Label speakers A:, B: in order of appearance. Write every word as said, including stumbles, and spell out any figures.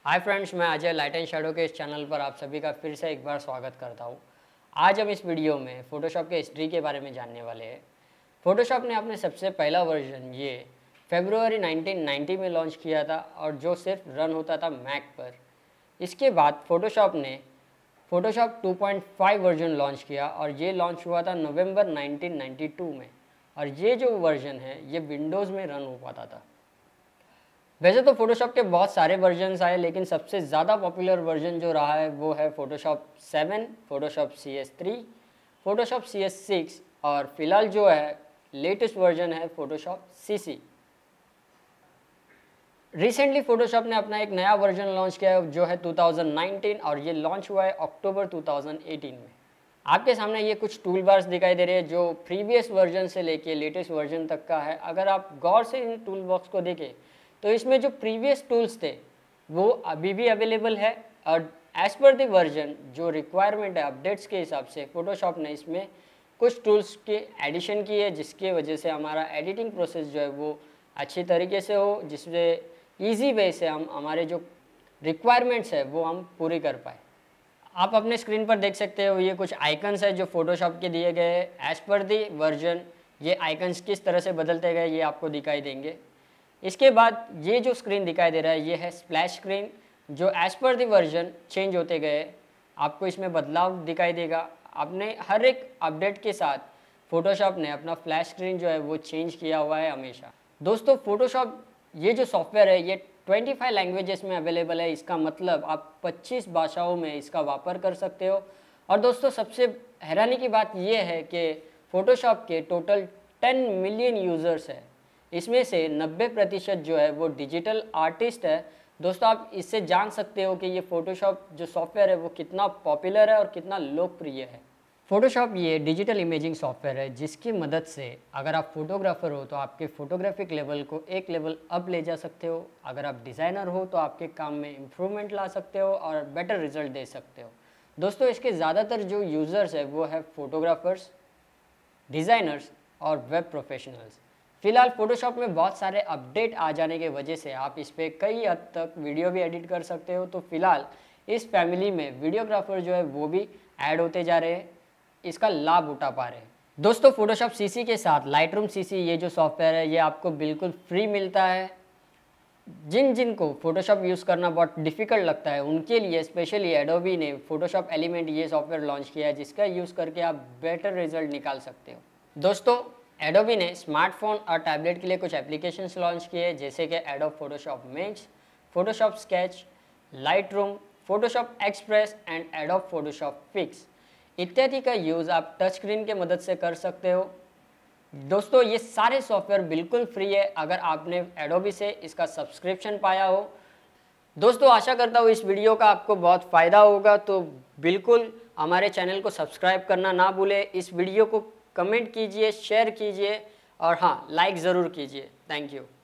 A: Hi friends, मैं Ajay light and shadow के इस चैनल पर आप सभी का फिर से एक बार स्वागत करता हूँ। आज हम इस वीडियो में फ़ोटोशॉप के हिस्ट्री के बारे में जानने वाले हैं। फ़ोटोशॉप ने अपने सबसे पहला वर्जन ये फरवरी नाइनटीन नाइंटी में लॉन्च किया था और जो सिर्फ रन होता था मैक पर। इसके बाद फ़ोटोशॉप ने Photoshop two point five version launch किया और ये लॉन्च हुआ था नवंबर नाइनटीन नाइंटी टू में। और ये जो वर्जन है ये विंडोज़ में रन हो पाता था। वैसे तो फ़ोटोशॉप के बहुत सारे वर्जन्स आए, लेकिन सबसे ज़्यादा पॉपुलर वर्जन जो रहा है वो है Photoshop seven, Photoshop C S three, Photoshop C S six और फिलहाल जो है लेटेस्ट वर्जन है Photoshop C C. Recently Photoshop ने अपना एक नया वर्जन लॉन्च किया है जो है टू थाउजेंड नाइनटीन और ये लॉन्च हुआ है अक्टूबर टू थाउजेंड एटीन में। आपके सामने ये कुछ टूल बार्स दिखाई दे रहे हैं जो प्रीवियस वर्जन से लेके लेटेस्ट वर्जन तक का है। अगर आप गौर से इन टूल बॉक्स को देखें तो इसमें जो प्रीवियस टूल्स थे वो अभी भी अवेलेबल है और एज़ पर द वर्जन जो रिक्वायरमेंट है अपडेट्स के हिसाब से फ़ोटोशॉप ने इसमें कुछ टूल्स के एडिशन की है, जिसके वजह से हमारा एडिटिंग प्रोसेस जो है वो अच्छी तरीके से हो, जिससे ईजी वे से हम हमारे जो रिक्वायरमेंट्स है वो हम पूरी कर पाए। आप अपने स्क्रीन पर देख सकते हो ये कुछ आइकन्स है जो फ़ोटोशॉप के दिए गए हैं। एज़ पर द वर्जन ये आइकन्स किस तरह से बदलते गए ये आपको दिखाई देंगे। इसके बाद ये जो स्क्रीन दिखाई दे रहा है ये है स्प्लैश स्क्रीन, जो as per the version change होते गए आपको इसमें बदलाव दिखाई देगा। आपने हर एक अपडेट के साथ फ़ोटोशॉप ने अपना फ्लैश स्क्रीन जो है वो चेंज किया हुआ है हमेशा। दोस्तों, फ़ोटोशॉप ये जो सॉफ्टवेयर है ये पच्चीस लैंग्वेजेस में अवेलेबल है। इसका मतलब आप पच्चीस भाषाओं में इसका वापर कर सकते हो। और दोस्तों, सबसे हैरानी की बात ये है कि फ़ोटोशॉप के टोटल टेन मिलियन यूज़र्स है, इसमें से नब्बे प्रतिशत जो है वो डिजिटल आर्टिस्ट है। दोस्तों, आप इससे जान सकते हो कि ये फ़ोटोशॉप जो सॉफ्टवेयर है वो कितना पॉपुलर है और कितना लोकप्रिय है। फ़ोटोशॉप ये डिजिटल इमेजिंग सॉफ्टवेयर है जिसकी मदद से अगर आप फोटोग्राफर हो तो आपके फोटोग्राफिक लेवल को एक लेवल अप ले जा सकते हो। अगर आप डिज़ाइनर हो तो आपके काम में इम्प्रूवमेंट ला सकते हो और बेटर रिजल्ट दे सकते हो। दोस्तों, इसके ज़्यादातर जो यूज़र्स है वो है फोटोग्राफर्स, डिज़ाइनर्स और वेब प्रोफेशनल्स। फिलहाल फ़ोटोशॉप में बहुत सारे अपडेट आ जाने की वजह से आप इस पर कई हद तक वीडियो भी एडिट कर सकते हो। तो फिलहाल इस फैमिली में वीडियोग्राफर जो है वो भी ऐड होते जा रहे हैं, इसका लाभ उठा पा रहे हैं। दोस्तों, फ़ोटोशॉप सीसी के साथ लाइटरूम सीसी ये जो सॉफ्टवेयर है ये आपको बिल्कुल फ्री मिलता है। जिन जिन को फ़ोटोशॉप यूज़ करना बहुत डिफ़िकल्ट लगता है उनके लिए स्पेशली एडोबी ने फ़ोटोशॉप एलिमेंट ये सॉफ्टवेयर लॉन्च किया है जिसका यूज़ करके आप बेटर रिजल्ट निकाल सकते हो। दोस्तों, एडोबी ने स्मार्टफोन और टैबलेट के लिए कुछ एप्लीकेशंस लॉन्च किए जैसे कि Adobe Photoshop Mix, Photoshop Sketch, Lightroom, Photoshop Express and Adobe Photoshop Fix इत्यादि का यूज़ आप टच स्क्रीन के मदद से कर सकते हो। दोस्तों, ये सारे सॉफ्टवेयर बिल्कुल फ्री है अगर आपने एडोबी से इसका सब्सक्रिप्शन पाया हो। दोस्तों, आशा करता हूँ इस वीडियो का आपको बहुत फ़ायदा होगा, तो बिल्कुल हमारे चैनल को सब्सक्राइब करना ना भूलें। इस वीडियो को कमेंट कीजिए, शेयर कीजिए और हाँ, लाइक ज़रूर कीजिए। Thank you.